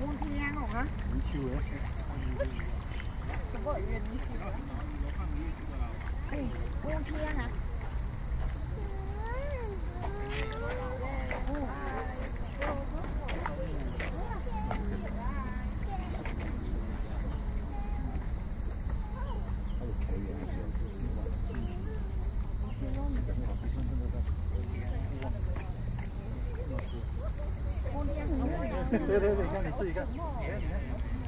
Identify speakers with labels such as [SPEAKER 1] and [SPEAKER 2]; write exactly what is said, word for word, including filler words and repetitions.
[SPEAKER 1] 天哦啊！
[SPEAKER 2] 唔超嘅。
[SPEAKER 1] 咁個月唔少。誒，冬天啊！
[SPEAKER 2] 对对对，看你自己看，你看你看。